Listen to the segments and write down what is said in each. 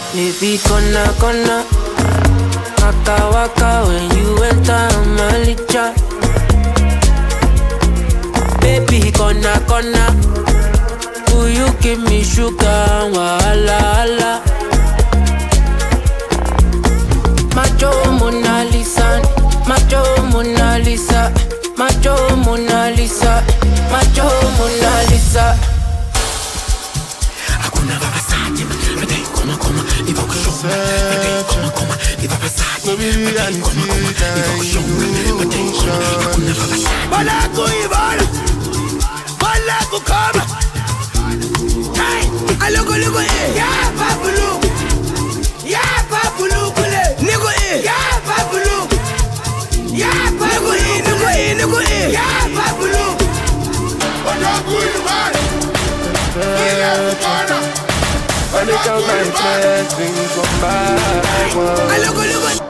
Baby, kona waka waka when you enter my licha. Baby, kona will you give me sugar, wahala. Macho Mona Lisa, Macho Mona Lisa, Macho Mona Lisa, Macho Mona Lisa. Hakuna vabasaji, vedei come, li va coglione. Vedei come, li va passati. Vedei come, li va coglione. Vedei come, hakuna vabasaji. Malaco Ivan, Malaco come. Hey, alogo yeah, papulu, yeah, papulu, nigga, yeah, papulu, yeah, papulu, yeah, papulu. Malaco Ivan, When it comes to best things come by one.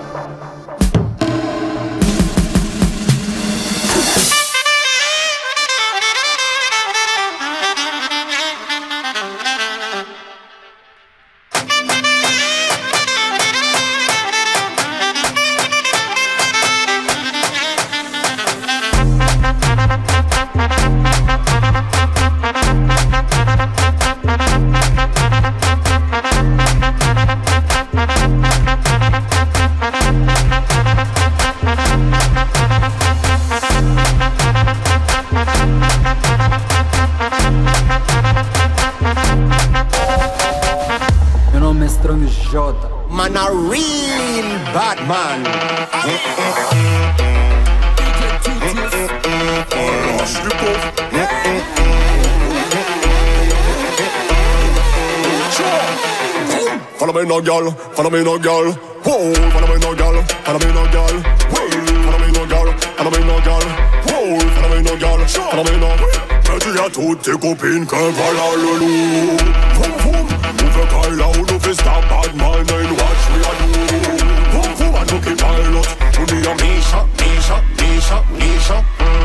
Man, a real bad man. Follow me no girl, follow me no girl. Whoa, follow me no girl, follow me no girl. Whoa, follow me no girl, follow me no girl. Whoa, follow me no girl, follow me no. Tu as toutes tes copines qui veulent à le loup. Boum boum, ouvre Kyle out, nous fait stop bad man and watch we a do. Boum boum, I look at pilot. We be a Misha.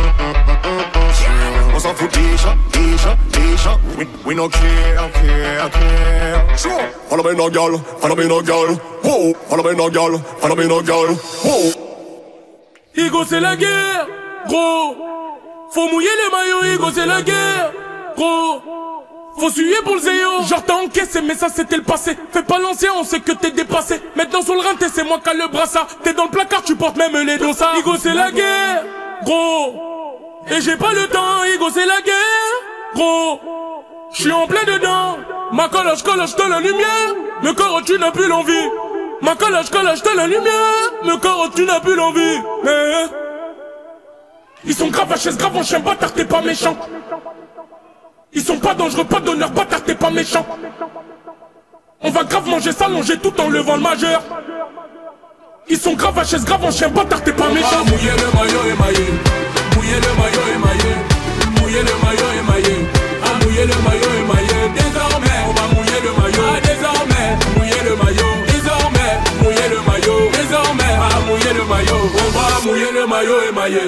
On s'en fout Misha. We no care. Sure. Follow me no girl. Whoa, follow me no girl. Whoa. Higo c'est la guerre, gros. Faut mouiller les maillots, Higo c'est la guerre, gros. Faut suer pour le zéo. Genre t'as encaissé mais ça c'était le passé. Fais pas l'ancien, on sait que t'es dépassé. Maintenant sur le rinté c'est moi qui a le brassard. T'es dans le placard, tu portes même les dossards. Higo c'est la guerre, gros. Et j'ai pas le temps, Higo c'est la guerre, gros. J'suis en plein dedans. Ma collage de la lumière. Me corps tu n'as plus l'envie. Ma collage de la lumière. Me corps tu n'as plus l'envie. Mais ils sont grave à chaise, grave en chien, bâtard t'es pas méchant. Ils sont pas dangereux, pas d'honneur, bâtard t'es pas méchant. On va grave manger, s'allonger tout en levant le majeur. Ils sont grave à chaise, grave en chien, bâtard t'es pas méchant. Mouiller le maillot émaillé. Mouiller le maillot émaillé. Mouiller le maillot émaillé. Ah, mouiller le maillot émaillé. Désormais, on va mouiller le maillot. Ah, désormais, mouiller le maillot. Désormais, mouiller le maillot. Désormais, ah, mouiller le maillot. On va mouiller le maillot émaillé.